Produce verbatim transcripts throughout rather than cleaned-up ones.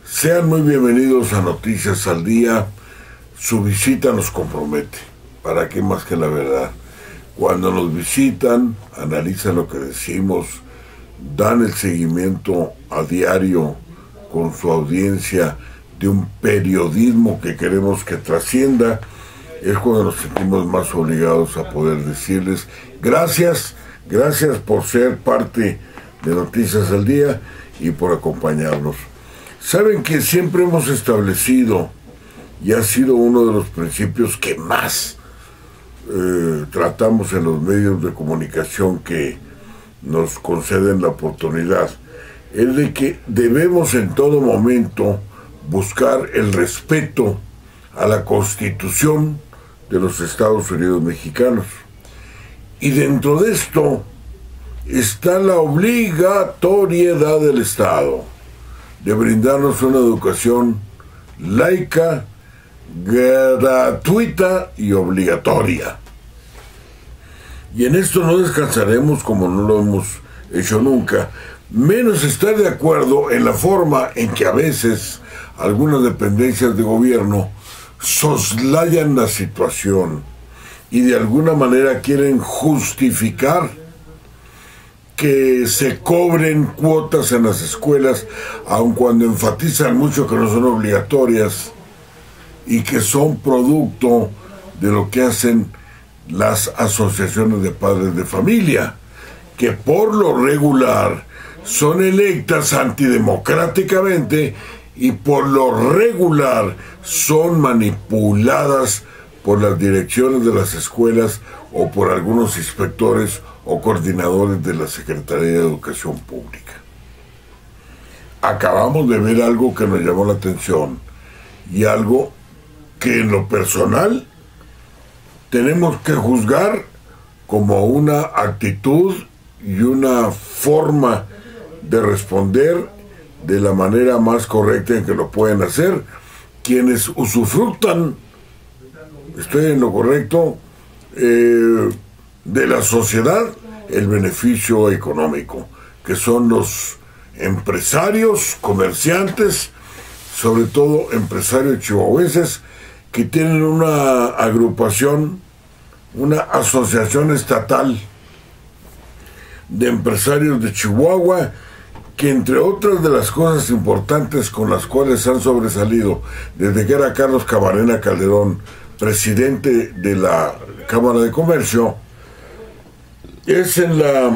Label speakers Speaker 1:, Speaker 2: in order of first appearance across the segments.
Speaker 1: Sean muy bienvenidos a Noticias al Día. Su visita nos compromete. ¿Para qué más que la verdad? Cuando nos visitan, analizan lo que decimos, dan el seguimiento a diario con su audiencia de un periodismo que queremos que trascienda, es cuando nos sentimos más obligados a poder decirles gracias, gracias por ser parte de Noticias al Día y por acompañarnos. Saben que siempre hemos establecido, y ha sido uno de los principios que más eh, tratamos en los medios de comunicación que nos conceden la oportunidad, es de que debemos en todo momento buscar el respeto a la Constitución de los Estados Unidos mexicanos. Y dentro de esto está la obligatoriedad del Estado de brindarnos una educación laica, gratuita y obligatoria. Y en esto no descansaremos como no lo hemos hecho nunca, menos estar de acuerdo en la forma en que a veces algunas dependencias de gobierno soslayan la situación y de alguna manera quieren justificar que se cobren cuotas en las escuelas, aun cuando enfatizan mucho que no son obligatorias y que son producto de lo que hacen las asociaciones de padres de familia, que por lo regular son electas antidemocráticamente y por lo regular son manipuladas por las direcciones de las escuelas o por algunos inspectores o coordinadores de la Secretaría de Educación Pública. Acabamos de ver algo que nos llamó la atención y algo que en lo personal tenemos que juzgar como una actitud y una forma de responder de la manera más correcta en que lo pueden hacer quienes usufructan, estoy en lo correcto, eh, de la sociedad, el beneficio económico, que son los empresarios, comerciantes, sobre todo empresarios chihuahuenses, que tienen una agrupación, una asociación estatal de empresarios de Chihuahua, que entre otras de las cosas importantes con las cuales han sobresalido desde que era Carlos Camarena Calderón presidente de la Cámara de Comercio, es en la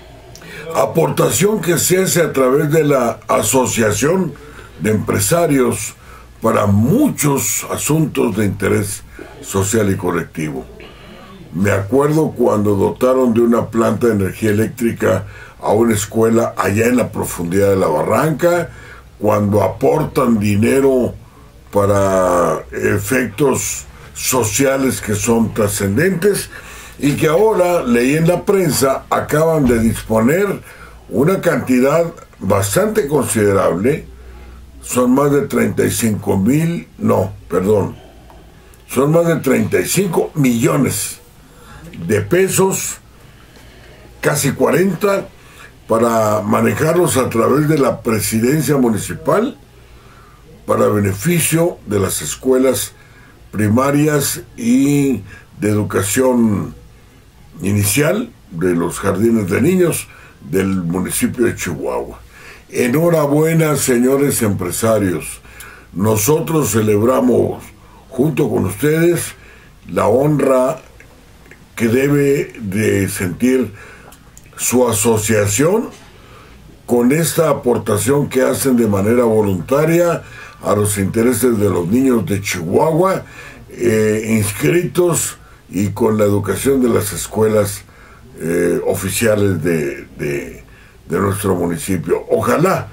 Speaker 1: aportación que se hace a través de la Asociación de Empresarios para muchos asuntos de interés social y colectivo. Me acuerdo cuando dotaron de una planta de energía eléctrica a una escuela allá en la profundidad de la barranca, cuando aportan dinero para efectos sociales que son trascendentes, y que ahora, leí en la prensa, acaban de disponer una cantidad bastante considerable, son más de treinta y cinco mil, no, perdón, son más de treinta y cinco millones de pesos, casi cuarenta, para manejarlos a través de la presidencia municipal para beneficio de las escuelas primarias y de educación inicial de los jardines de niños del municipio de Chihuahua. Enhorabuena, señores empresarios. Nosotros celebramos junto con ustedes la honra que debe de sentir su asociación con esta aportación que hacen de manera voluntaria a los intereses de los niños de Chihuahua, eh, inscritos y con la educación de las escuelas eh, oficiales de, de, de nuestro municipio. Ojalá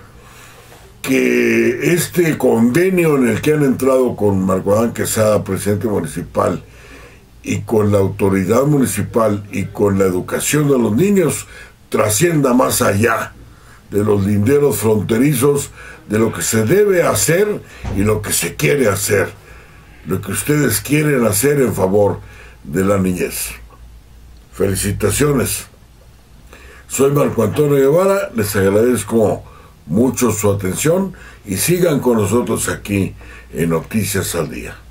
Speaker 1: que este convenio en el que han entrado con Marco Adán Quesada, presidente municipal, y con la autoridad municipal y con la educación de los niños, trascienda más allá de los linderos fronterizos, de lo que se debe hacer y lo que se quiere hacer, lo que ustedes quieren hacer en favor de la niñez. Felicitaciones. Soy Marco Antonio Guevara, les agradezco mucho su atención y sigan con nosotros aquí en Noticias al Día.